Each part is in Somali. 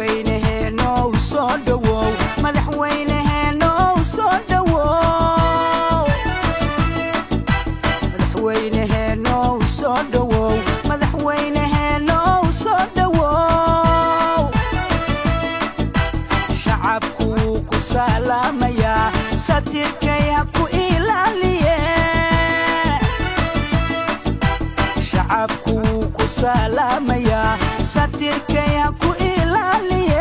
madaxweynaheena soo dhawow madaxweynaheena soo dhawow madaxweynaheena soo dhawow madaxweynaheena soo dhawow shacabku ku salaamaya satirkay ku ilaaliye shacabku ku salaamaya satirkay ku ilaaliye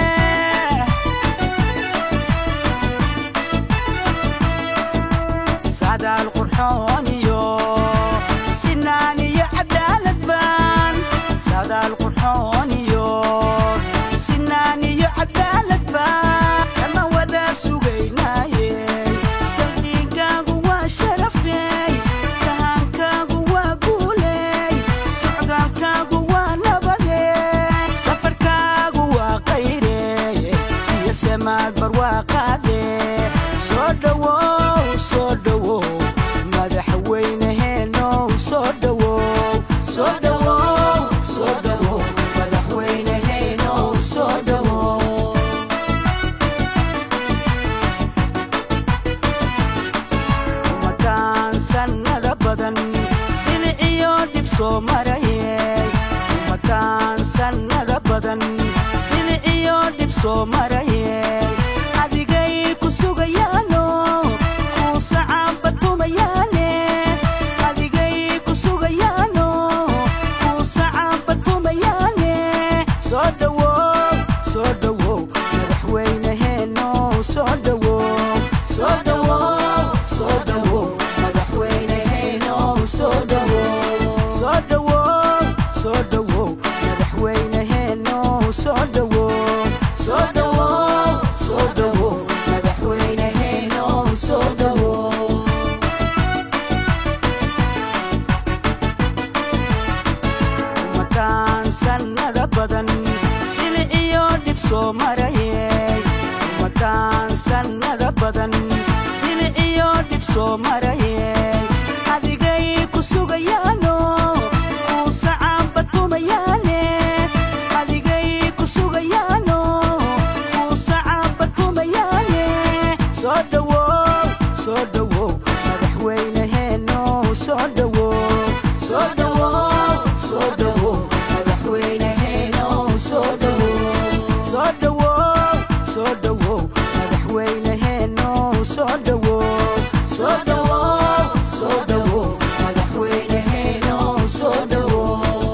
سعداء القرحان يو سناني عدالة بان سعداء القرحان يو سناني عدالة بان لما وذا سوقيناي سليقا قوا شرفي سهانكا قوا قولي سعدالكا قوا نبدي سفركا قوا قيري يا سماد برواقا دي صدوو صدوو مدحوينهنا صدوو صدوو صدوو مدحوينهنا صدوو مكان سنة بدن سلعيو دبسو مريي مكان سنة بدن سلعيو دبسو مريي أديقاي كسوغيانو كوسعابتو مياني أديقاي كسوغيانو كوسعابتو مياني صدوو صدوو مدحوينهنا صدوو صدوو صدوو مدحوينهنا صدوو صدوو صدوو مدحوينهنا صدوو صدوو صدوو مدحوينهنا صدوو مكان سنة بدن سلعيو دبسو مريي مكان سنة بدن سلعيو دبسو مريي أديقاي كسوغيانو كوسعابتو مياني أديقاي كسوغيانو كوسعابتو مياني صدوو صدوو مدحوينهنا صدوو صدوو صدوو مدحوينهنا صدوو صدوو صدوو مدحوينهنا صدوو صدوو صدوو مدحوينهنا صدوو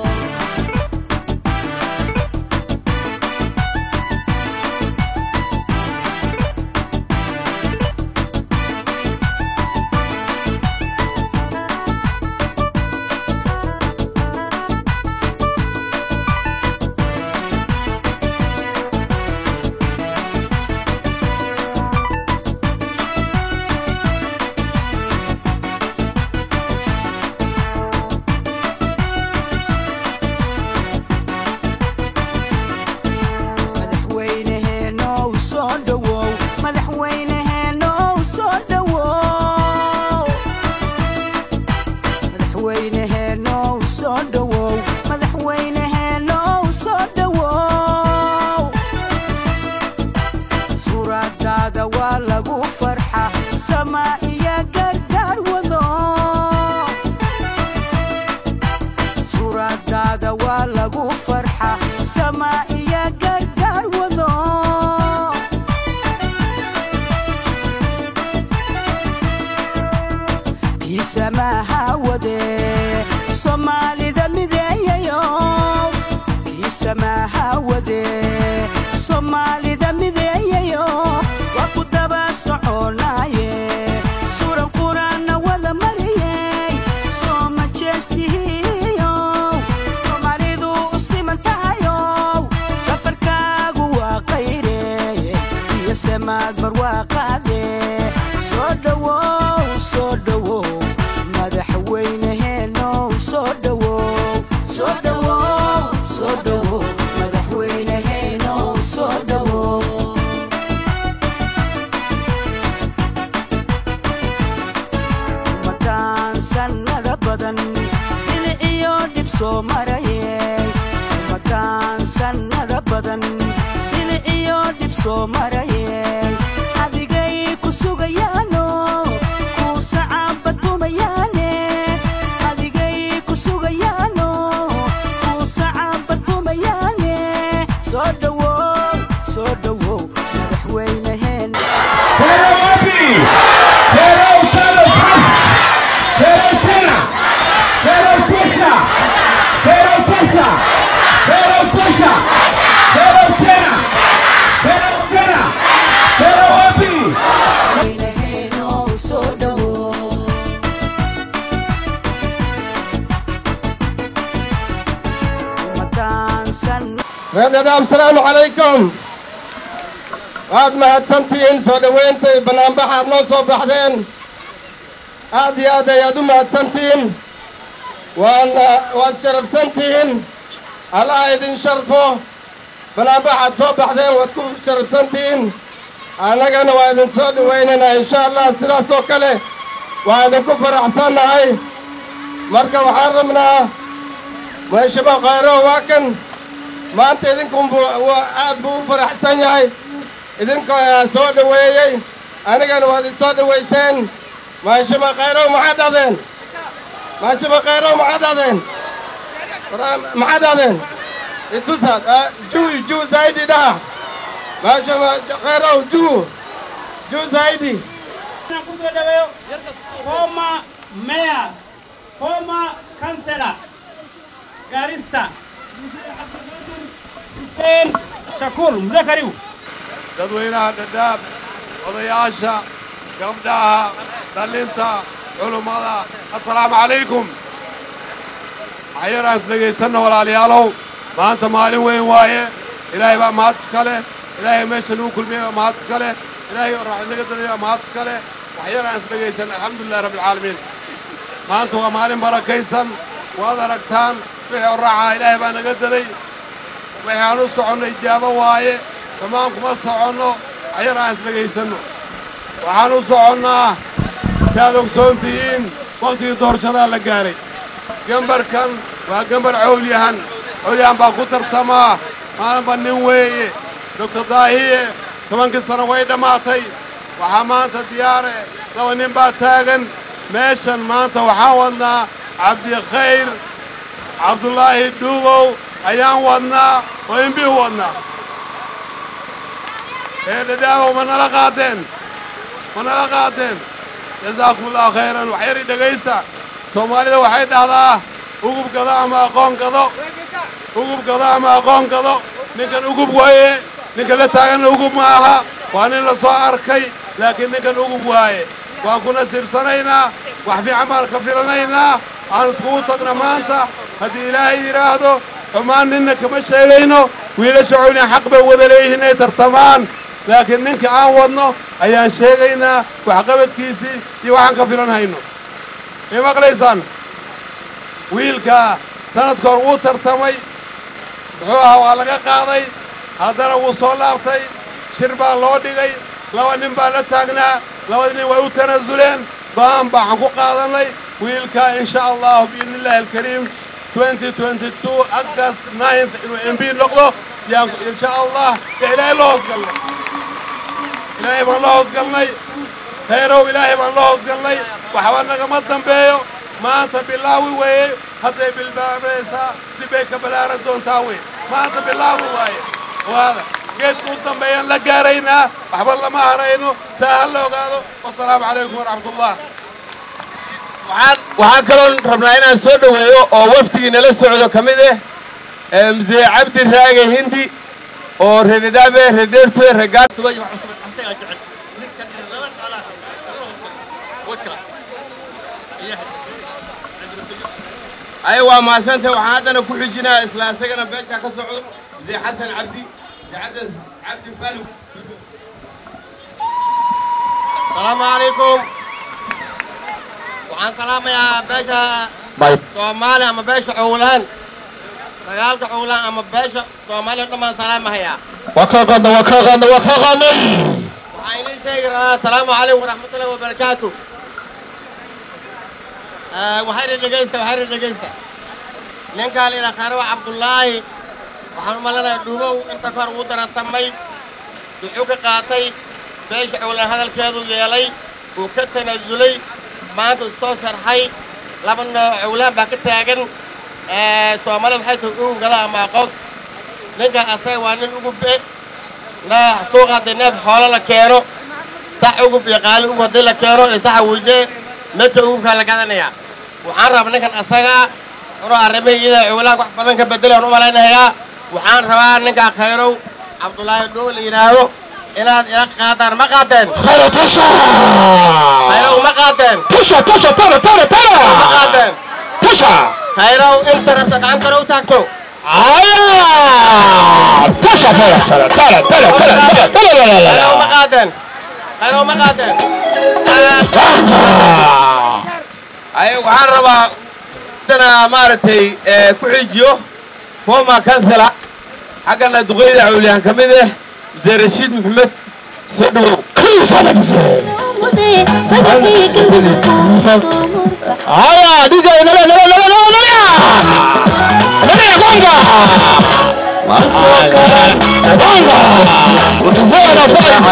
سماها ودي صومالي ذا مذييو كي سماها ودي صومالي ذا مذييو وقو دبا سعوناي سورة القرآن وذا مريي صوما جستيهيو صومالي ذو أصيمان تايو سفر كاقو وقيري يا سماد برواقا دي صدوو صدوو مدحوينهنا صدوو صدوو صدوو مدحوينهنا صدوو مكان سنة بدن سلعيو دبسو مريي مكان سنة بدن siliciyo dhib soo marayay adigay ku sugayaano ku sacabatumayaane adigay ku sugayaano ku sacabatumayaane soo dhawow madaxweynaheen السلام عليكم عاد ما هتسنتين سودوينتي بنام بحر نصو بحدين عاد يا دوم هتسنتين وان شرف سنتين على ايدين شرفو بنام بحر صوب بحدين وتكون شرف سنتين انا كان وايدين سودويننا ان شاء الله سلا سوكله وايدين كفر احسن هاي مركب حرمنا ما شبه غيره واكن ما أنت إذنكم عاد بوفر أحسن ياي إذنكم صوت وياي أنا كانوا هذه صوت ويسين ما يشبه غيره معددين ما يشبه غيره معددين اتصل جو زايدي ده ما يشبه غيره جو زايدي former mayor former councillor Garissa شكور مذكريو dadweynaha dhadhaab odayaasha gabdhaha dhalinta culumada assalaamu calaykum waxyaraas dhegaysanna walaalayaalow maanta maalin weyn waaye ilaahay baa mahad kale ilaahay meesha lagu kulmiyey baa mahad kale ilaahay raaxinaga dadaya baa mahad kale waxyaraas dhegaysan alxamdulillahi rabbil caalamiin maanta waa maalin barakaysan waad aragtaan wixii raaca ilaahay baa naga daday waxaan u soconnay ijaabo waaye dhammaan kuma soconno ayaraan isdhegaysanno waxaan u soconnaa saad ogsoontihiin wakhtigii doorashadaa la gaaray gambarkan waa gambar cowlyahan baa ku tartamaa maalinba nin weeye doctor daahiye 10 sano way dhammaatay waxaa maanta diyaare 2 nin baa taagan meeshan maanta waxaan wadnaa cabdikhayr cabdullaahi dhuubow ayaan wadnaa oo imbi wadnaa dhadhaabow ma nala qaateen jazaakumullahu khayran waxyari dhegaysta soomaalida waxay dhahdaa ugub gado ama aqoon gado ninkan ugub waaye ninkan la taaganna ugub ma aha waa nin la soo arkay laakiin ninkan ugub waaye waan ku nasiibsanaynaa wax fiican baan ka filanaynaa aan iskugu tagna maanta haddii ilaahay yidhaahdo xumaan ninna kama sheegayno wiilasha cowliyan xaq bay wada leeyihiin inay tartamaan laakiin ninka aan wadno ayaan sheegaynaa waxqabadkiisii iyo waxaan ka filan hayno may maqlaysaan wiilka sanadka hor wuu tartamay muxuu ahaa waa laga qaaday haddana wuu soo laabtay shir baa loo dhigay 2 nin baa la taagnaa 2 nin way u tanaasuleen go'aan baan ku qaadannay wiilka insha allahu biidnillahi alkariim 2022 August 9th inuu MP noqdo yaan insha Allah ilaahay loo hosgalnay ilaahay baan loo hosgalnay khayrow ilaahay baan loo hosgalnay waxba nagama dambeeyo maanta bilaawi weeye hadday bilbaabaysaa dibay ka balaaran doontaa wey maanta bilaawi waaye waada geedku u dambeeyaan la gaaraynaa waxba lama harayno saa la ogaado wassalaamu calaykum waraxmatullah waxaan kaloo rabnaa inaan soo dhaweeyo oo waftigii nala socdo ka mid ah mzee cabdi raage hindi oo redadaabe redeertue regaad ay waa maasanta waxaan haddana ku xijinaa isla asagana beesha ka socdo mzee xasan cabdi cabdi falug السلام عليكم waxaan salaamayaa beesha Soomaaliya ama beesha Cowlaan dagaalka Cowlaan ama beesha Soomaaliya dhammaan salaamayaa وكاغنا waxaan idin sheegaa assalaamu calaykum waraxmatullaahi wabarakaatuh waxay dhageysta ninka la yiraahdo Khayro Cabdullaahi waxaan u malanayaa dhuubow inta kor ugu darantamay wuxuu ka qaatay beesha cowlan hadalkeedu yeelay uu ka tanaasulay maanta uu soo sharxay laba nooc cowlaan baa ka taagan Soomaali waxay tahay ugu gada ama aqoon ninka asaga waa nin ugu be suuq haddii neef xoolo la keeno sax ugu biiqaali ugu haddii la keeno ee saxa weyje midka ugukaa la gadanayaa waxaan rabaa ninkan asaga inuu arrimahayda cowlaan wax badan ka bedelaan u malaynayaa waxaan rabaa ninka khayrow Cabdullaahi Dhow la yiraahdo inaad ila qaadaan ma qaadeen خير تشا khayrow ma qaadeen تشا تشا ترى ترى ma ترى qaadeen تشا khayrow inta rabta gacantana u taagto تشا ترى ترى ترى ترى ترى ترى لا لا لا khayrow ma qaadeen khayrow ma qaadeen ay waxaan rabaa dana maartay ku xijiyo former councilor xagana duqeyda cawliyan kamid ah Mr. Rashid Mohamed Sadwo كيف انا بزين هيا دي جاي لا لا لا لا لا لا لا يا كونغا كونغا وتزينا فايز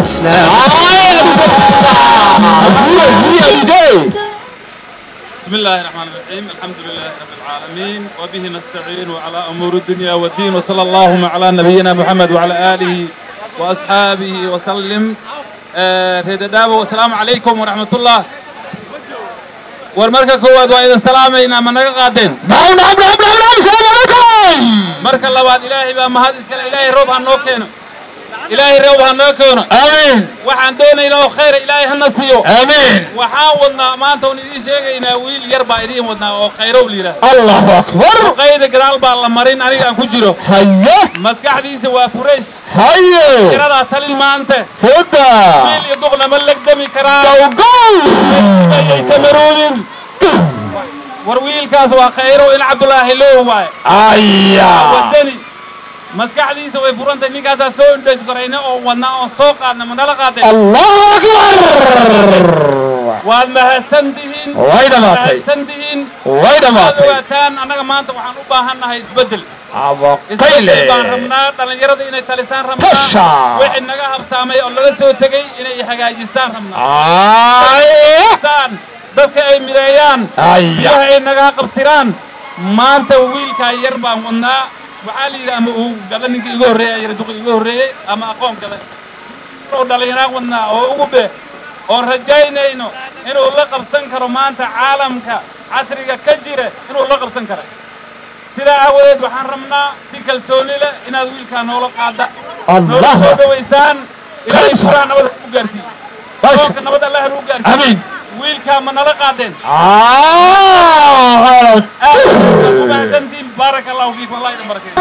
بسم الله الرحمن الرحيم الحمد لله رب العالمين وبه نستعين على أمور الدنيا والدين وصلى اللهم على نبينا محمد وعلى آله وأصحابه وسلم ريدابو والسلام عليكم ورحمة الله والمركة كواد وإذا سلامينا من قادين نعم نعم نعم نعم نعم السلام عليكم مركة الله بعد إلهي بمهاد إسكال إلهي روبها نوكينا إلهي روبها نوكينا آمين waxaan doonaynaa khayr ilaahay hana siiyo آمين waxaan wadnaa maanta oo idin sheegaynaa wiil yar baa idin wadnaa oo khayrow liira الله أكبر qayda garaal baa la marin aniga aan ku jiro هيا maskaxdiisa waa fureesh هيا tirada talin maanta سودا wiil iyo duqna ma lagdami karaa جو جو ayay kamaroonin war wiilkaas waa khayrow in Cabdullaahi loo waay أيا wadani maskaxdiisa way furantay ninkaasaa soo indhays korayna oo wadnaa oo soo qaadna manala qaadeen الله أكبر waad mahadsantihiin وين ماتي mahadsantihiin وين ماتي waataan annaga maanta waxaan u baahannahay isbeddel أبو isbeddel baan قيلي rabnaa dhalinyarada inay talisaan rabnaa Tasha. wixii naga habsaamay oo laga soo tegay inay hagaajistaan rabnaa أيا saan dadka ay mideeyaan أيا biyaha ay naga qabtiraan maanta wiilkaa yar baan wadnaa waxaa la yidhi ama uu gada ninka igu horreeyay yar duqi igu horreeyey ama aqoon gada oo dhalinyaraan wadnaa oo ugu be oo rajaynayno inuu la qabsan karo maanta caalamka casriga ka jira inuu la qabsan karo sidaa aawadeed waxaan rabnaa si kalsooni leh inaad wiilkaa noola qaada noola soo dhawaysaan ilaahay furaha nabada u gaarsiiyo soonka nabada allah u gaarsiiyo آمين wiilkaa ma nala qaadeen غلط mahadsantiin baaraka allahu fiikum allah idin barakeeyo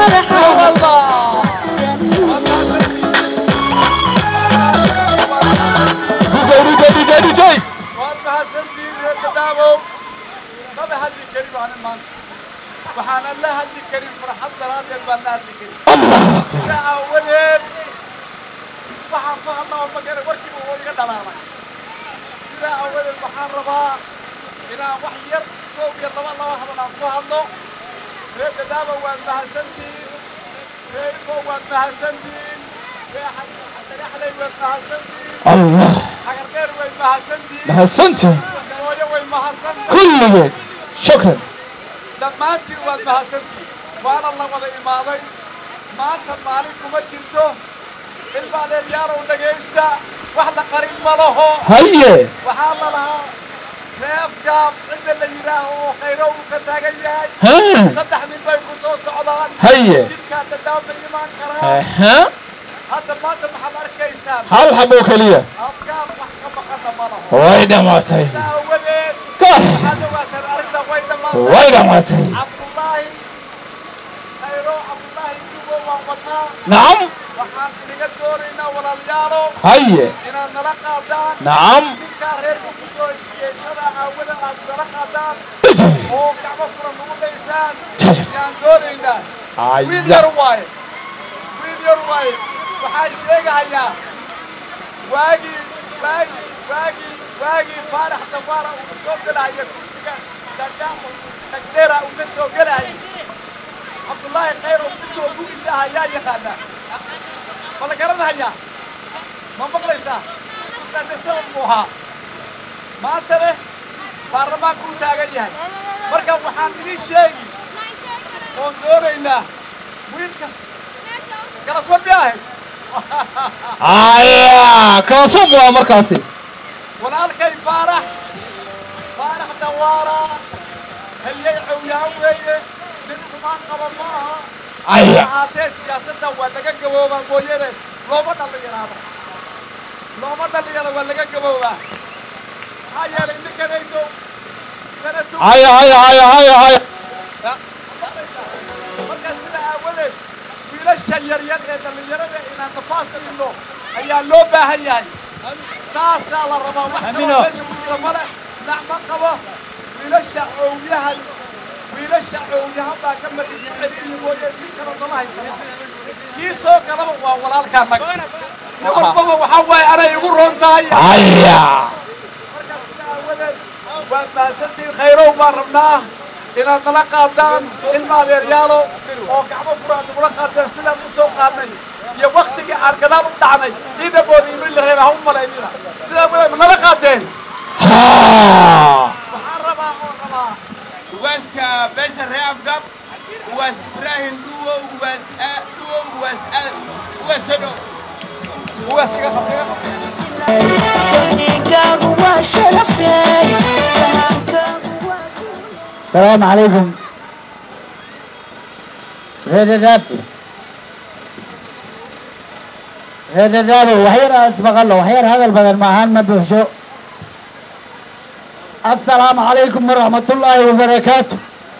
دي جاي دي جاي waad mahadsantihiin reer dadaabow maba hadli karin baan maanta waxaanan la hadli karin farxad daraaddeed baan la hadli karin sidaa aawadeed waxaan ku hadlaa ma garan warkiiba wuu iga dhalaalay sidaa aawadeed waxaan rabaa inaan wax yar koob iyo laba hadal aan ku hadlo reer dadaabow waad mahadsantihiin reer kow waad mahadsantihiin reer xasanaxley waad mahadsantihiin الله حقرقير وين mahadsantihiin محسنتي hooyo way mahadsantahay كل شكرا dhammaantiin waad mahadsantihiin waana la wada imaaday maanta maalin kuma jirto ilmaa dheeryaarow dhegaysta wax la qarin ma laho هيا waxaa la lahaa reefgaab cidda la yidhaaho oo khayro uu ka taagan yahay ها 3 nin bay ku soo socdaan هيا jidkaa dadaabay imaan karaan ها hadda maanta maxaad arkaysaan هل حبوك لي afgaab wax ka maqana ma laho وين ماتي daawadeed كار waxaad ogaataan arrinta way dhammaatay وين ماتي cabdullaahi khayro cabdullaahi dugo waan wadnaa نعم waxaan inaga doonaynaa walaalayaalo هيا inaad nala qaadaan نعم ninkaa reerka ku soo heshiyeysada aawada aad nala qaadaan اجي oo gacmo furan ugu daysaan جاجا ayaan doonaynaa wiil yar waaye wiil yar waaye waxaan sheegahayaa waagii faarax dawaara uu soo gelahaya kursiga dagdeera uu ka soo gelahayay cabdullaahi khayrow midkoo bugiisa ahaa yaa yaqaanaa ma la garanahayaa ma maqlaysaa isna de sabab buu ahaa maanta leh baarlamaanku u taagan yahay marka waxaan idiin sheegi oon doonaynaa wiilka galaswad mi ahayd aya kaasub waa markaasi walaalkay faarax dawaara halyay cawyahan weeye nin xumaan qaba ma aha ahaatee siyaasadda waa laga gaboobaa mooyane looma dhallinyaraada waa laga gaboobaa maxaa yeelay ninkanaydo aya markaa sida aawadeed wiilasha yaryar ee dhallinyarada inaan nafaasayno ayaa loo baahan yahay saasaa la rabaa wax kaloo meesha ku jira male nacma qabo wiilasha cowyahan baa ka markii celiyi mooye kii kala dala haystama kii soo galaba waa walaalkaa nag nin walbaba waxaa waaye anay igu roon tahay markaa sida aawadeed waad mahadsantihiin khayrow baan rabnaa inaad nala qaadaan ilma adeeryaalo oo gacmo furaan nagula qaadeen sidaan u soo qaadnay iyo waktigii aan gadaal u dhacnay ciidaboodi in la reeba ha u malaynina sidaa wadaad nala qaadeen waxaan rabaa ugaaska beesha reer afgab ugaas ibraahim duwo ugaas sodo ugaas iga qab saldhigaagu waa sharafey sahankaagu waa السلام عليكم هذا دابو وحير اسبق الله وحير هذا البدل معهن ما بيحشو السلام عليكم ورحمة الله وبركاته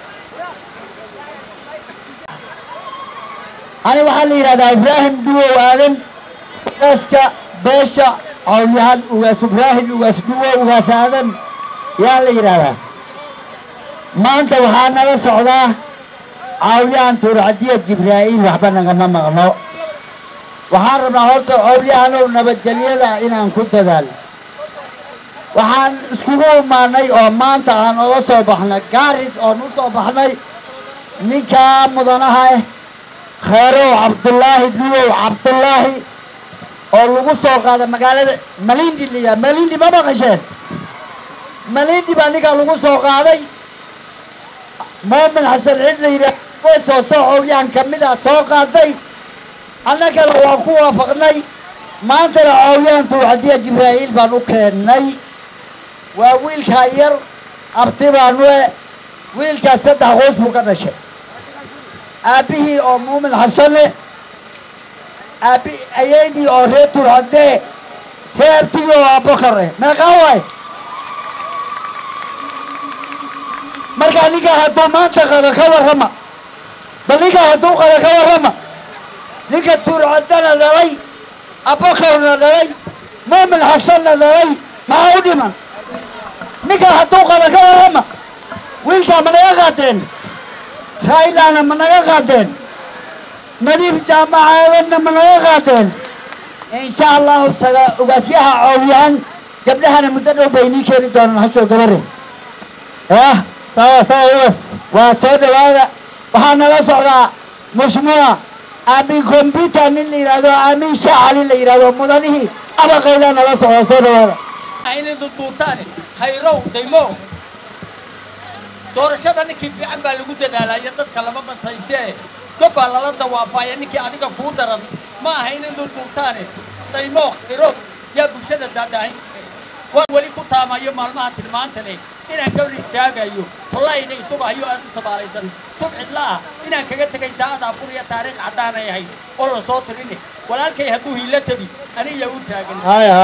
أنا وحلي هذا إبراهيم دو وآدم بسكا باشا عوليان وغاس إبراهيم وغاس دو وغاس آدم يا اللي هذا maanta waxaa nala socdaa cawliyahan tuurcadiya jibraa'iil waxba nagama maqno waxaan rabnaa horta cawliyahanow nabadgelyada inaan ku dadaalo waxaan iskugu imaanay oo maanta aan oga soo baxnay gaaris oon u soo baxnay ninkaa mudanaha khayrow cabdullaahi duwow cabdullaahi oo lagu soo qaaday magaalada malindi liya malindi ma maqasheen malindi baa ninkaa lagu soo qaaday مؤمن حسن عدلي ويسو عوليان كمدا سو قاداي انا كلا وا كو وافقناي ما انت عوليان توعديه جبرائيل بانو كيناي وا ويل كاير ابتي بانو ويل كا سدح خوس بو كدشه ابيه او مؤمن حسن ابي ايدي او ريتو عده كيرتي او بكره ما قواي marka ninka hadduu maanta qada ka warrama bal ninka hadduu qada ka warrama ninka tuurcadana dhalay abakarna dhalay muumin xasanna dhalay maxaa u dhiman ninka hadduu qada ka warrama wiilkaa ma naga qaadeen raa'ilana ma naga qaadeen nadiif jaamacaadana ma naga qaadeen insha allahu ugaasyaha cawliyahan gabdhahana muddo dhow bay nii keeni doonaan hashow gabare sawa waa soo dhawaada waxaa nala socdaa mushmuuca aamin computer nin la yidhaahdo aamin shaacali la yidhaahdo mudanihii abaqayla nala socdaa soo dhawaada ayna duurtaane khayrow daymo doorashada ninkii fiican baa lagu dadaalaya dadka lama bantaystee gobbaa lala dawaafaya ninkii adiga kuu daran ma aha inay duurtaane daymo khayrow yaa bulshada daadahayn waa weli ku taamayo maalmaha tilmaanta leh inaan gabdh istaagayo wallayna isugahayo aad u tabaalaysan tubcidlaah inaan kaga tegay daa'ada afuriya taariikh caddaanay ahayd oo la soo tirine walaalkay hadduu hiilo tabi aniya u taagan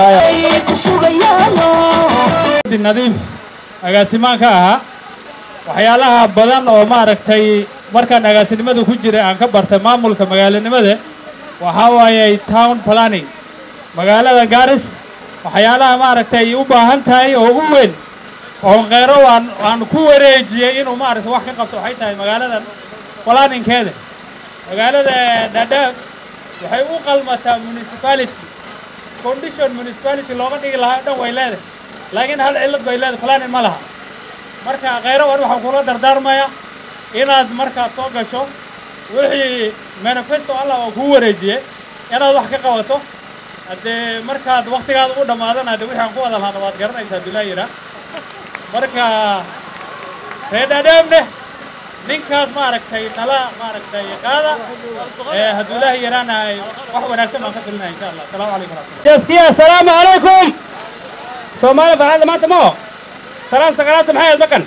nadiif agaasimaanka ahaa waxyaalaha badan oo maaragtay markaan agaasinimada ku jiray aan ka bartay maamulka magaalanimada waxaa waaye town planning magaalada gaaris waxyaalaha maaragtay u baahan tahay oo ugu weyn oo khayro aan ku wareejiyay inuu maaragtay wax ka qabto waxay tahay magaaladan planninkeeda magaalada Dadaab waxay u qalmataa municipality condition municipality looga dhigi lahaa dhan way leedahay laakiin hal cilad bay leedahay planning ma laha marka khayro waxaan kula dardaarmayaa inaad markaad soo gasho wixii manifesto allah oo kuu wareejiyey inaad wax ka qabato haddee markaad waktigaada u dhammaadana haddee wixii aan ku wada lahaana waad garanaysaa hadduu ilaa yidhaa marka reedhaadheemne ninkaas maaragtay nala maaragtay qaada hadduu ilaah yaraana wax wanaagsan baan ka filinaya insha allah asalaamu calaykum waraxmatullahi تزكية السلام عليكم سومالي فرحان ما تمو سلام سكرات محيط بكن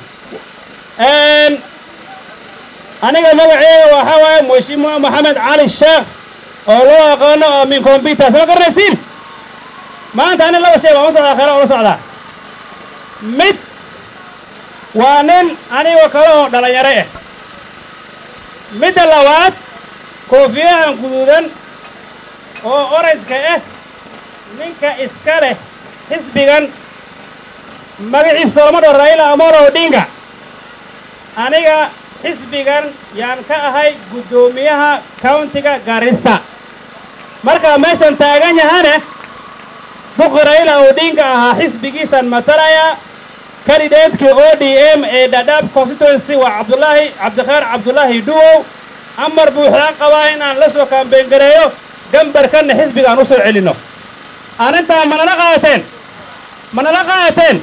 أنا مقعي وحوى مشيمو محمد علي الشيخ الله قانا من كمبيوتر سما كرنسين ما أنت أنا لو شيء ما صار خير ولا صار مت وانن أنا وكله دلا يرى مت اللوات كوفيا كذودن أو أورنج كأه ninka iska leh xisbigan magaciisa lama dhaho Raila Amolo Odinga aniga xisbigan yaan ka ahay guddoomiyaha countiga Garissa marka meeshan taagan yahane duq Raila Odinga ahaa xisbigiisan matalaya kandidatekii ODM ee Dadaab constituency waa Cabdikhair Abdullahi Duwow amar buuxaan qabaa inaan la soo kaambeyn gareeyo gambarkan xisbigan u soo celino أنت من لقاتين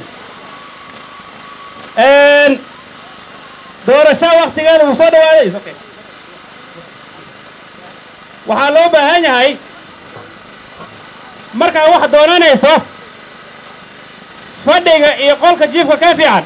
دور الشاو وقت قال وصاد وعليه أوكي وحلو بهني هاي مركا واحد دورنا يسا فدق يقول كجيف كافيان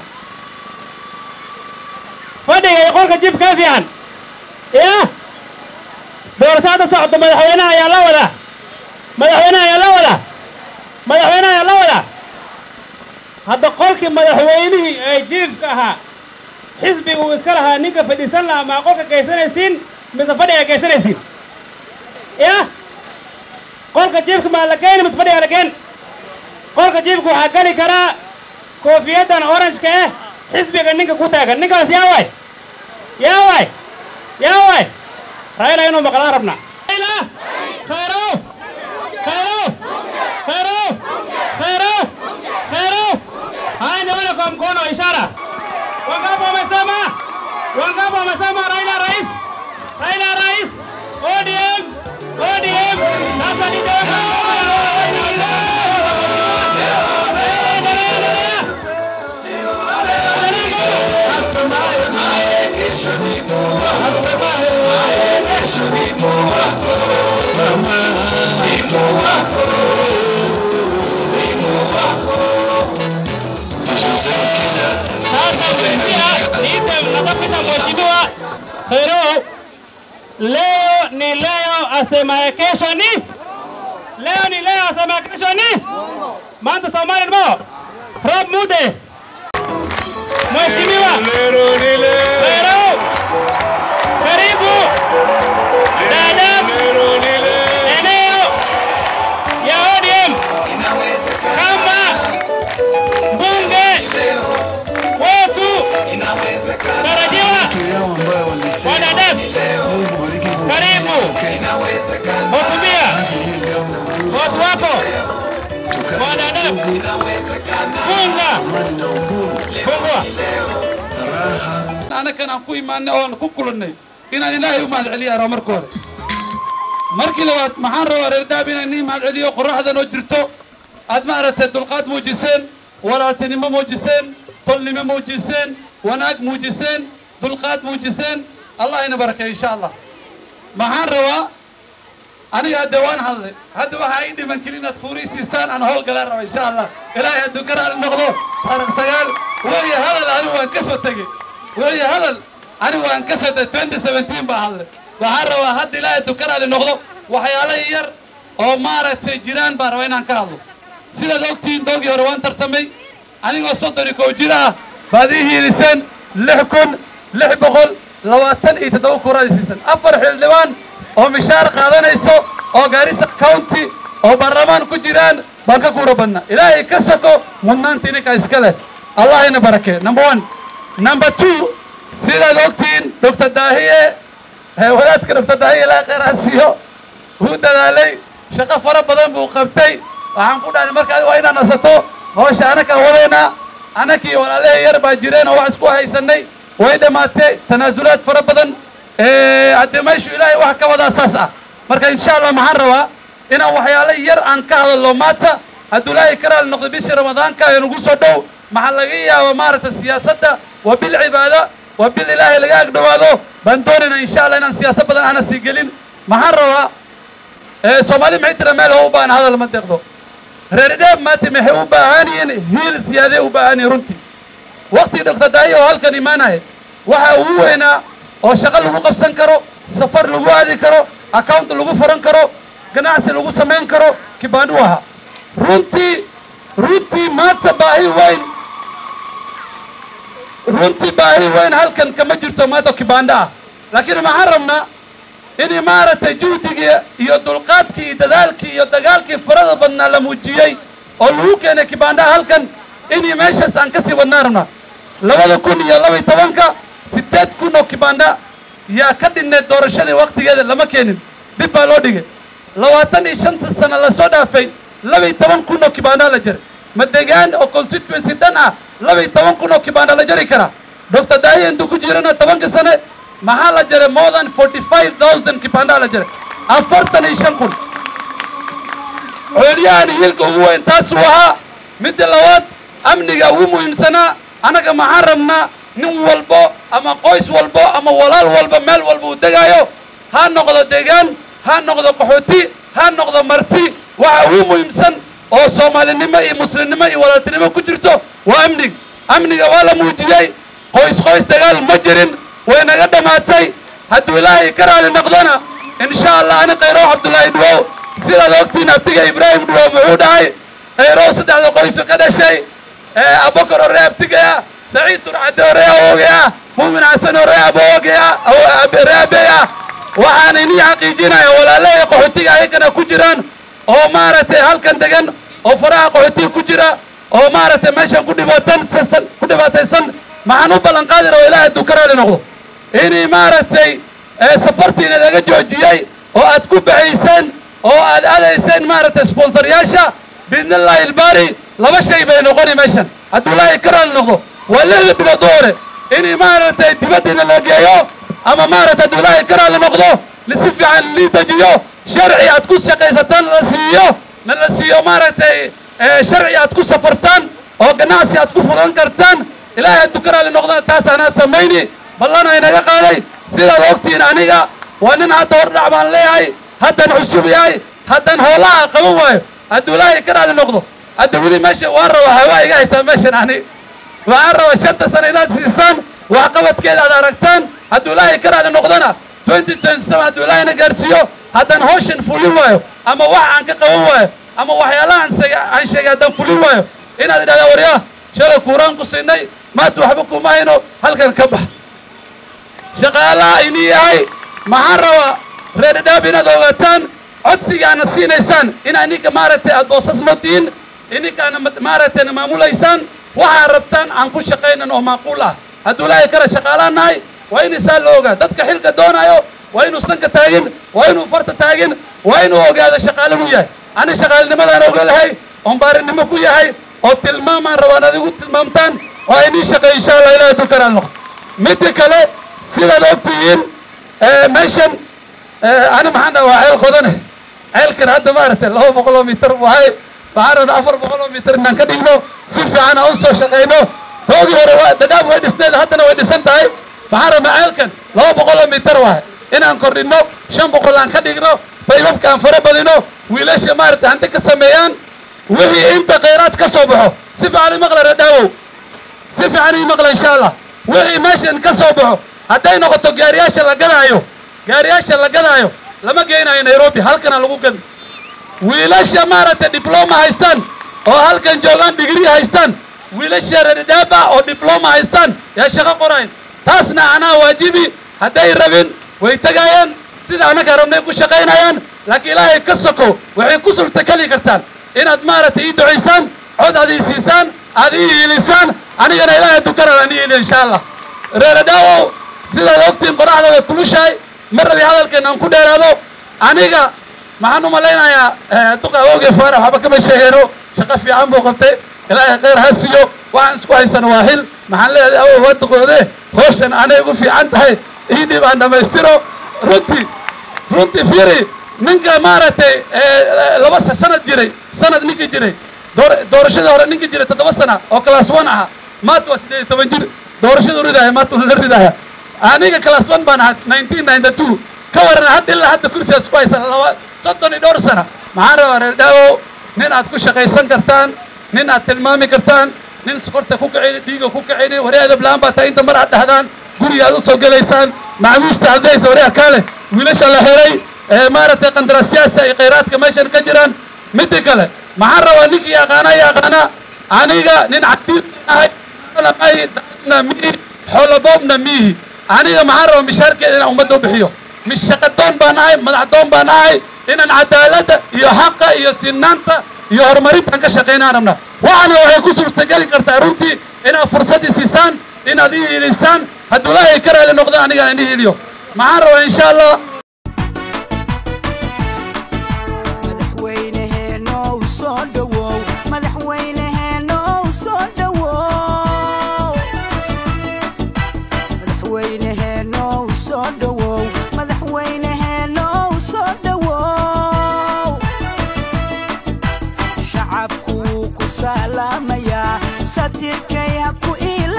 فدق يقول كجيف كافيان يا دور شاو تصعد مدحوينها يا الله ولا مدحوينها يا الله ولا مدحوينها يا الله ولا هذا قولك مدحوينه جيفك ها حزبي ويسكرها نيكا فديسان لها ما قولك كيسان يسين مسافدي كيسان يسين يا قولك جيفك ما لكين مسافدي لكين قولك جيفك وحقاني كرا كوفيتان اورنج كيه حزبي نيكا كوتاكا نيكا بس يا واي يا واي يا واي رايلا ينو مقلا ربنا رايلا خيرو خيرو خيرو خيرو خيرو هاي نقولكم كونوا إشارة وانقابوا مسامة رايلا رئيس ODM ناسا لدينا Leo ni leo asema kesho ni leo ni leo asema kesho ni Manta Somali mo Rob Mude Mheshimiwa leo ni leo karibu Dadaab eneo ya ODM kama bunge wetu tarajiwa wa Dadaab karibu hutubia watu wako wa Dadaab fungua أنا كان أقول ما أنا كوكلني إن الله يوم العليا رامر كور مركي لو محن رو ردا بين إني مع العليا قرح هذا نجرته أدمارة الدلقات موجسين ولا تنم موجسين طلم موجسين وناق موجسين دلقات موجسين الله ينبارك إن شاء الله محن روا أنا الدوان هذا وهايدي من كلنا تخوري سيستان أنا هول قلنا إن شاء الله إلهي الذكر على النقطة طارق سجال ويا هذا العنوان كسر تجي ويا هذا أنا وان كسرت 2017 بحال وحروا هاد لا يذكر للنقطة وحيالي ير أو مارت جيران باروين عنكالو سيدا دوكتين دوغي هروان ترتمي أنا وصدري كوجرا هذه لسان لحكن لحبقول لواتن يتدو كورا لسان أفرح اللوان أو مشار قادنا يسو أو غاريس كاونتي أو برلمان كجيران بانكا كورا بنا إلهي كسكو منان تينيك إسكاله الله ينبارك نمبر 1 نمبر 2 سيدا دوكتين دكتور داهية ولادك دكتور داهية لا قراسيو هو دلالي شقة فرق بدن بوقفتي وعنقود أنا مركز وين أنا ستو هوش أنا كهولينا أنا كي ولا ليه يربى جيران وعسكوا هاي سنة وإذا ما تي تنازلات فرق بدن haddee meeshu ilaahay wax ka wadaa saas ah marka insha allah maxaan rabaa inaan waxyaalo yar aan ka hadalno maanta hadduu ilaahay ka raali noqdo bishii ramadaanka ee nagu soo dhow maxaa laga yaaba maaragta siyaasadda waa bil cibaada waa bil ilaahay laga agdhowaado baan doonaynaa insha allah inaan siyaasad badan aana sii gelin maxaan rabaa soomaali maxay tira meel oo u baahan hadal ma deeqdo reer dheeb maanta maxay u baahan yihiin hiil siyaadee u baahan yihiin runtii waqti Dr. Daayo oo halkan imaanaya waxa ugu weynaa oo shaqo lagu qabsan karo safar lagu aadi karo account lagu furan karo ganacsi lagu samayn karo kibaandu aha runtii maanta baahi weyn halkan kama jirto maanta kibaanda ah laakiin maxaan rabnaa inay maaragtay juhdigii iyo dulqaadkii iyo dadaalkii iyo dagaalkii farada badnaa la muujiyey oo lagu keenay kibaanda halkan inay meeshaas aan kasii wadnaan rabnaa 2012 8,000 oo kibaanda yaa ka dhinneed doorashadii waqtigeeda lama keenin dib baa loo dhigay 25 sano la soo dhaafay 12,000 oo kibaanda la jiray ma deegaan oo constituency dhan ah 12,000 oo kibaanda la jari kara Dr. Daayo intuu ku jirana 10 sano maxaa la jiray more than 45,000 kibaanda la jiray 45,000 xooliyaan hilka ugu weyn taas waa midda labaad amniga ugu muhiimsanaa anaga maxaan rabnaa nin walbo ama qoys walbo ama walaal walba meel walba uu degaayo ha noqdo deegaan ha noqdo qaxooti ha noqdo marti waxa ugu muhiimsan oo soomaalinimo iyo muslimnimo iyo walaaltinimo ku jirto waa amniga waa la muujiyey qoys dagaal ma jirin way naga dhamaatay hadduu ilaahay ka raali noqdona insha allah ani khayrow cabdullaahi dhuwow sidaad ogtiin abtiga ibraahim dhuwow muxuu dhahay khayrow 3 qoysu ka dhashay abubakar oo ree abtigaya سعيد العدو رياوغيا مؤمن حسن ريابوغيا او ريابيا وحانيني حقيقينا ولا لا قحوتي ايكنا كجيران او مارتي halkan degan oo faraha qaxooti ku jira oo maartay meeshan ku dhibaataysan maxaan u balan qaadir oo ilaahay dukaraale noqdo inay maartay safartiina laga joojiyay oo aad ku baxayseen oo aad aadayseen maartay sponsoryaasha bidnillaahi ilbaari laba shay bay noqoni meeshan hadduu ilaahay karaale noqdo ولا بلادوره إني مارتي دبتنا لقيو أما مارتي دولاي كرال نقضو لسفي عن اللي تجيو شرعي أتكو شقيستان لسيو مارتي شرعي أتكو سفرتان أو قناعسي أتكو فضان كرتان إلهي أتكو كرال نقضو تاس أنا سميني بلانا إناقا قالي سيدا الوقتين أنيقا وأننا دور دعمان ليهاي حتى نحسوبي هاي حتى نهولا قبواي الدولاي كرال نقضو الدولي ماشي وارا وهواي قايسا ماشي نعني وعرّوا 5 سنوات سيسان وعقبت كده على ركتان هدو لاي كرا لنقضنا 2027 هدو لاي نقرسيو هدان هوشن فوليوايو أما واحد عنك قووايو أما وحيالا عن شيء هدان فوليوايو إنا دي دا ورياه شالا كوران قصيني ما توحبكو ماينو هل كان كبح شغالا إني هاي محروا ريد دابينا دوغتان عدسي عن السينيسان إنا إنيك مارتي أدوسس مدين إنيك أنا مارتي نماموليسان waxaa rabtaan aan ku shaqaynan oo maaquul ah hadduu ilaahay kala shaqaalaanahay waa in isaa la ogaa dadka xilka doonayo waa inuu sanka taagin waa inuu farta taagin waa inuu ogaado shaqaalinu yahay ani shaqaalinimadaan ogolahay oon baarinimo ku yahay oo tilmaamaan rabaan adigu tilmaamtaan waa inii shaqeey insha allah ilaahay dulkaraan noqdo midda kale sidaad ogtihiin meeshan ani maxaan dhaha waa ceel qodane ceelkan hadda maaragtay 200 mitir wahay waxaan rabnaa 400 mitir inaan ka dhigno si fiican aan u soo shaqeyno toogii hore waa dadaab way dhisneed haddana way dhisan tahay waxaan rabnaa ceelkan 200 mitir wahay inaan kordhino 500 aan ka dhigno baybabka aan fara badino wiilasha maaragtay hanti ka sameeyaan wixii inta khayraad ka soo baxo si fiican maqla radaawow si fiican maqla insha allah wixii meeshan ka soo baxo hadday noqoto gaariyaasha la gadaayo lama geynayo Nairobi halkan lagu gad wiilasha maaragtay diploma haystaan oo halkan joogaan degree haystaan wiilasha radaba oo diploma haystaan yaa shaqo qorayn taasna ana waajibi hadday rabin way tagayaan sida anaga rabnay ku shaqeynayaan laakiin ilaahay ka soko waxay ku sulta kali kartaan inaad maaragtay ii duceysaan cod aad siisaan aad ii ilisaan anigana ilaahay dukaraan ani ilaa insha Allah radaawo sida waqtiin qoraxda way kulushahay marra hadalkan aan ku dheeraado aniga maxaan u malaynayaa duqa awooge faarax waxba kama sheegayno shaqo fiican buu qabtay ilaahay khayr ha siiyo waxaan isku haysan waa hil maxaan leeyahay awoo waa duqoode hawshan anay ugu fiican tahay إيدي بأنا ما يسترو runtii fiiri ninka maaragtay laba sano jiray sanad ninka jiray doorashada hore ninka jiray 7 sano oo class 1 ah maanta waa 18 jir doorashada ridaaya maanta la ridaaya aniga class 1 baan ahaa 1992 ka waran hadda kursigaas ku haysan 32 sano maxaan rabaa reer Daawo nin aad ku shaqaysan kartaan nin aad tilmaami kartaan nin sokorta ku kacay dhiiga ku kacay wareeda blaan baa taa inta mar aad dhahdaan guriga aad u soo galaysaan macmuusta hadaysa wareeda kale wiilasha la helay maaragtay qandaraasyada ay kheyraadka meeshan ka jiraan mid kale maxaan rabaa ninkii yaqaana aniga nin cadiid ahay xolobobna mihi aniga maxaan rabaa mishaarkeeda inaan ummadda u bixiyo mid shaqadoon baan ahay madaxdoon baan ahay inaan cadaaladda iyo xaqa iyo sinaanta iyo horumarintan ka shaqaynaan rabna waxaana waxay ku suurtageli kartaa runtii inaad fursad isiisaan inaad ii hiilisaan hadduu ilaahay ka raali noqdo aniga aan ii hiiliyo maxaan rabaa insha allah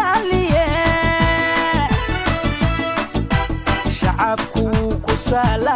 Sala